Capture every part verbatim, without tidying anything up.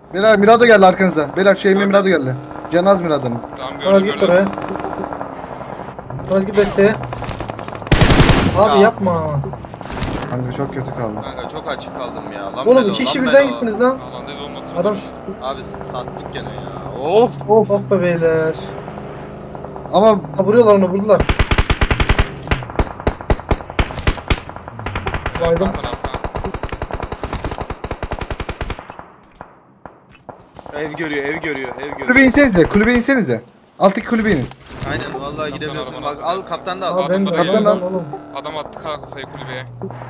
Beyler Mirado geldi arkanıza. Beyler şey mi Mirado geldi. Canaz Mirado'nun. Tamam Maraz gördüm git gördüm. oraya. Maraz git desteğe. Abi Ya. yapma. Kanka çok kötü kaldı. Kanka çok açık kaldım ya. Lan Oğlum Melo, iki kişi lan birden Melo. gittiniz lan. Alandayız olmasın. Adam Abi sattık gene ya. Of. of of be beyler. Ama Ha vuruyorlar onu vurdular. Baydım. Alttan, alttan. Ev görüyor, ev görüyor, ev görüyor. kulübe insenize. Kulübe insenize. Alttaki kulübe inin. Aynen vallahi Kaptan gidebiliyorsun. arabanı Bak al alacağız. kaptan da al. Abi ben de Kaptan kaptan al. oğlum. Adam attı kafayı kulübeye.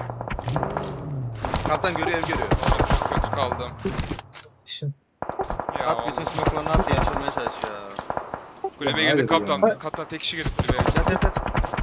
Kaptan görüyor, ev görüyor. Çok kötü kaldım. İşin. Ya At bütün smoke'larını at diye açılmaya çalış ya. kulübeye Hayır girdi kaptan. ya. Kaptan tek kişi girdi kulübeye. Yat yat yat.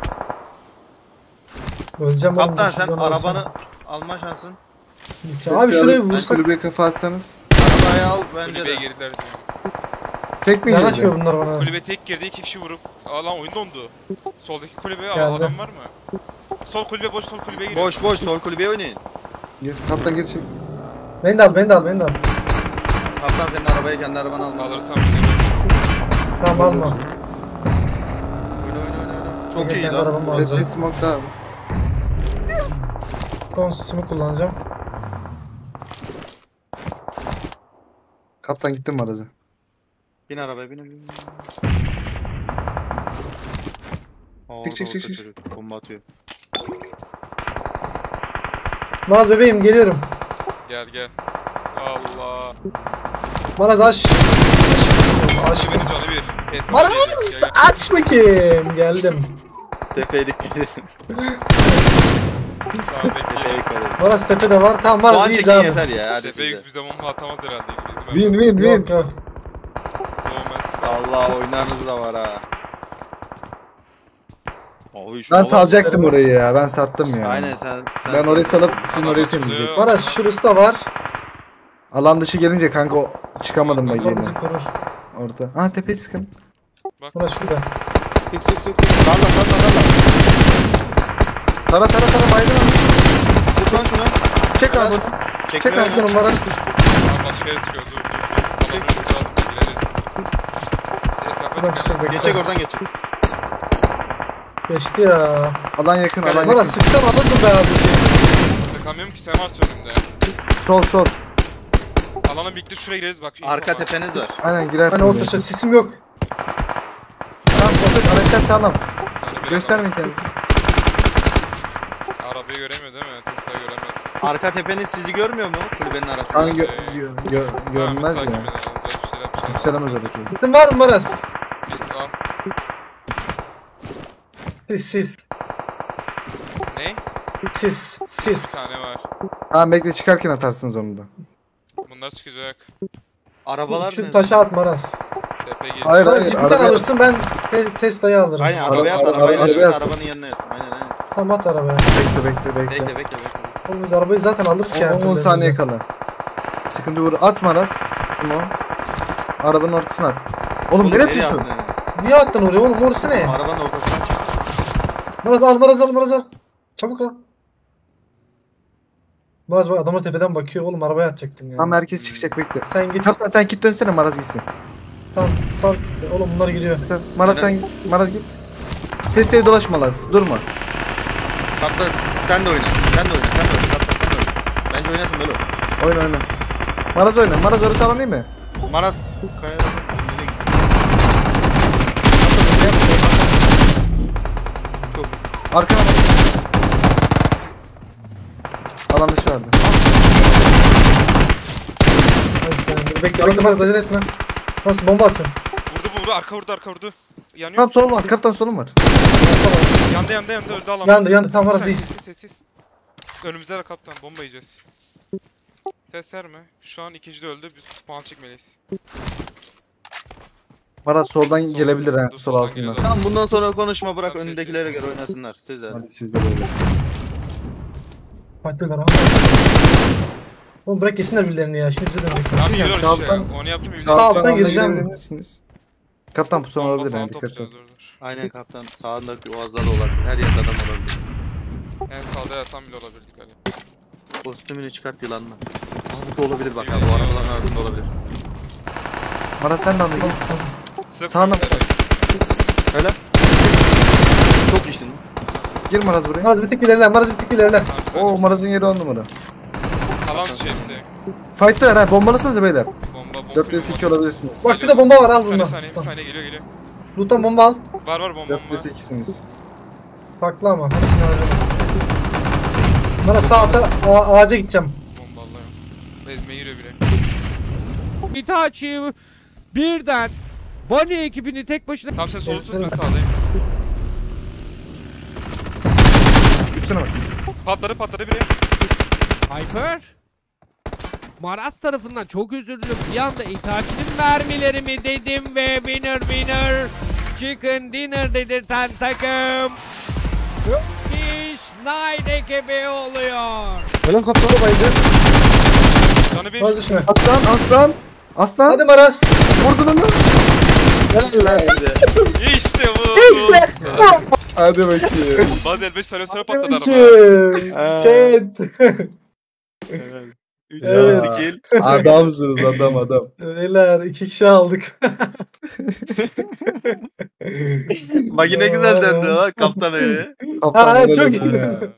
Öleceğim oğlum. Kaptan sen şuradan alsın. arabanı alma şansın. Abi şurayı Ben vursak. kulübeye kafa atsanız. Arabayı al bence Kulübeye de. girdiler diyor. Tek mi Yan yiyeceğiz? açmıyor bunlar bana. Kulübe tek girdi iki kişi vurup. Aa lan oyun dondu. Soldaki kulübeye Geldi. adam var mı? Sol kulübe boş sol kulübeye giriyor. Boş boş sol kulübeye oynayın. Gel, Kaptan geri çek. Beni de al beni de al beni de al. Kaptan senin arabayı kendi arabanı al. Alırsam bunu. Tamam alma. Oyna oyna oyna oyna. Çok iyi Kendi lan. arabamı Resmi alacağım. smoke daha. Konsüsümü kullanacağım. Kaptan gittin mi araca? Bin arabaya bin bin. Oo, Çık, çık, doğru çık, çık. çocuk. Bomba atıyor. Maraz bebeğim geliyorum. Gel gel. Allah. Maraz aç. Aç. Kulübenin canı bir. Pes Maraz gel, gel. aç bakayım. Geldim. Tepeye dikkat edin. Tamam bekleyelim. Tepeye dikkat edin. Maraz tepede var. Tamam Maraz Puan iyiyiz çekin abi. yeter ya hadi Tepeye size. bize bomba atamaz herhalde. Bizim Win win win. Yok yok. Allah oynarınız da var ha. Oy, şu Ben hava- salacaktım orayı ya. Ben sattım ya. Aynen sen sen. Ben orayı salıp sizin Adam orayı açılıyor. temizleyecek. Maraz şurası da var. Alan dışı gelince kanka o- çıkamadım ben Korumucu yine. korur. Orada. Ha tepeye çıkın. Bak. Maraz şurada. Sık sık sık sık. Darla darla darla. Tara tara tara baydım. Sık lan şunu. Çek abi. Çekme Çek öyle. abi Maraz. Allah şey sıkıyor. Dur dur dur. Adamı vuralım. Gireriz. Etrafa Buradan dikkat. çıkacak. Geçecek oradan geçecek. Geçti ya. Alan yakın alan yakın. Maraz sıksan alırdım be abi. Sıkamıyorum ki sen varsın önümde. Sol sol. Alana birlikte şuraya gireriz bak. Arka tepeniz var. Aynen girersin. Hani buraya. orta sisim yok. Tamam sohbet araçlar sağlam. Yani benim Göstermeyin kendini. Arabayı göremiyor değil mi? Tesla'yı göremez. Arka tepeniz sizi görmüyor mu kulübenin arasında? Kanka gö gö gö görmez Tamam, ya. biz takip edelim, alacağız bir şeyler yapacağız. Yükselemez oradaki. Gittin var mı Maraz? Bir- al. Sis sis. Ne? Sis. Bir Sis. tane var. Tamam bekle çıkarken atarsınız onu da. Bunlar çıkacak. Arabalar Şu ne? taşa at Maraz. Tepe geliyor. Hayır, Maraz hayır, şimdi sen arabaya- alırsın ben te Tesla'yı alırım. Aynen Araba- arabaya at araba- arabayı arabaya at, at. arabanın yanına yat. Aynen aynen. Tamam at arabaya. Bekle bekle bekle. Bekle bekle bekle. Oğlum biz arabayı zaten alırız ki. her on türlü saniye elimize. kala. Sıkıntı vur. At Maraz. Tamam. Arabanın ortasına at. Oğlum nereye atıyorsun? attın? Niye attın oraya oğlum orası ne? Arabanın ortasına çık. Maraz al Maraz al Maraz al. Çabuk al. Maraz bak adamlar tepeden bakıyor oğlum arabaya atacaktın ya. Tamam herkes çıkacak bekle. Sen git. Kaptan sen git dönsene Maraz gitsin. Tamam sal. Oğlum bunlar giriyor. Sen, Maraz sen git. Maraz git. Testeyi dolaşma Laz. Durma. Kaptan sen de oyna. Sen de oyna. Sen de oyna. Kaptan sen de oyna. Bence oynasın böyle. Oyna oyna. Maraz oyna. Maraz orası alan değil mi? Maraz. Kaya. Çok. Arkana bak. Alan dışı vardı. Hadi sen. Dur, Bekle bekle Maraz acele etme. Nasıl bomba atıyorum. Vurdu vurdu arka vurdu arka vurdu. Yanıyor. Tamam solum var. Kaptan solum var. Yandı yandı yandı öldü alan. Yandı yandı tamam Maraz Sen iyiyiz. sessiz sessiz. Önümüzde de kaptan bomba yiyeceğiz. Ses verme. Şu an ikinci de öldü. Biz spawn çekmeliyiz. Maraz soldan Soldan gelebilir ha. geliyor, Sol soldan altından. geliyor. Tamam bundan sonra konuşma bırak Tamam, önündekilere sessiz. göre oynasınlar. Siz de. Hadi siz de böyle. Farklılar ama. Oğlum bırak yesinler birilerini ya. Şimdi bize dönecek. Tamam Diyeceğim, geliyoruz işte. sağdan- Onu yaptım. Sağ alttan alana gireceğim. girebilirsiniz. Kaptan pusu Bomba olabilir falan yani dikkat et. toplayacağız, dur, dur. Aynen kaptan. Sağındaki oğazda da olabilir. Her yerde adam olabilir. En sağda yatan bile olabilirdik hani. Kostümünü çıkart yılanla. Aa, bu da olabilir bak abi. Bu arabaların ardında olabilir. Maraz sen de anla git. Size Sağına koyun. Öyle. Çok içtin. Gir Maraz buraya. Maraz bir tık ilerle. Maraz bir tık ilerle. Abi sen Oo yap. Maraz'ın yeri on numara. Kalan şeysi. Fight'lar ha bombalasanıza beyler. Bomba bomba. dört vs iki olabilirsiniz. Bak şurada bomba var al Bir bunu. saniye saniye bir saniye geliyor geliyor. Loot'tan bomba al. Var var bomba dört bomba. vs ikisiniz. Farklı ama. Hepsini harcama. Maraz sağ alta ağa- ağaca gideceğim. Bomba Allah'ım. Ezmeye giriyor bile. Itachi birden Bonnie ekibini tek başına Tamam sen solu tut ben Ezdim. sağdayım. Gitsene bak. Patladı patladı biri. Hyper Maraz tarafından çok özür diliyorum. Bir anda Itachi'nin mermileri mi dedim ve winner winner chicken dinner dedirten takım Turkish Knight ekibi oluyor. Helal kaptanı bayıldı. Canı bir. Maraz düşme. Aslan aslan. Aslan. Hadi Maraz. Vurdun onu. İşte bu. Hadi bakayım. Bazı el beş tane sonra patladı araba. Kim? Aa. Chat. üç Evet. altı kill. Adamsınız adam adam. Beyler iki kişi aldık. Magi ne güzel döndü ha kaptan öyle. Kaptan Ha, helal çok olsun iyi. ya.